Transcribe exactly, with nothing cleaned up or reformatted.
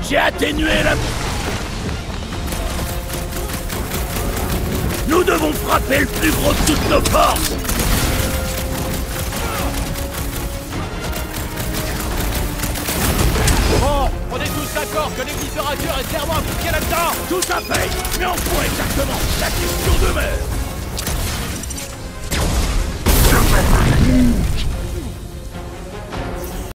J'ai atténué la... Nous devons frapper le plus gros de toutes nos forces. Bon, on est tous d'accord que l'inquisiteur est clairement impliqué là-dedans. Tout à fait. Mais en quoi exactement? La question demeure.